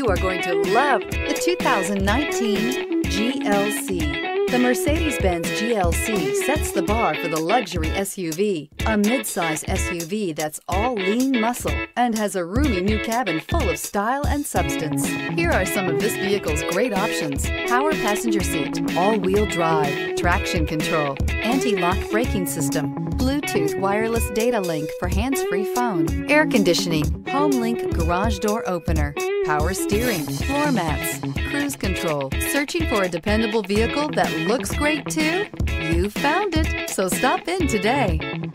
You are going to love the 2019 GLC. The Mercedes-Benz GLC sets the bar for the luxury SUV, a midsize SUV that's all lean muscle and has a roomy new cabin full of style and substance. Here are some of this vehicle's great options: power passenger seat, all-wheel drive, traction control, anti-lock braking system, Bluetooth wireless data link for hands-free phone, air conditioning, home link garage door opener, power steering, floor mats, cruise control. Searching for a dependable vehicle that looks great too? You found it, so stop in today.